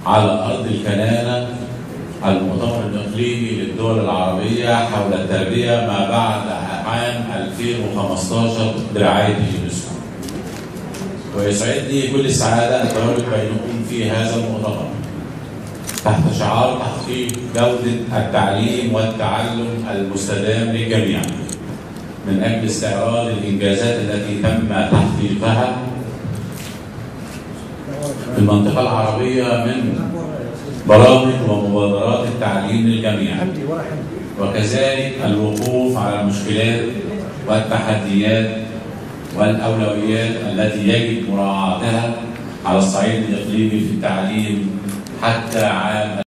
على أرض الكنانة المؤتمر الإقليمي للدول العربية حول التربية ما بعد عام 2015 برعاية اليونسكو. ويسعدني كل السعادة التواجد بينكم في هذا المؤتمر تحت شعار تحقيق جودة التعليم والتعلم المستدام للجميع، من أجل استعراض الإنجازات التي تم تحقيقها في المنطقة العربية من برامج ومبادرات التعليم للجميع، وكذلك الوقوف على المشكلات والتحديات والأولويات التي يجب مراعاتها على الصعيد الإقليمي في التعليم حتى عام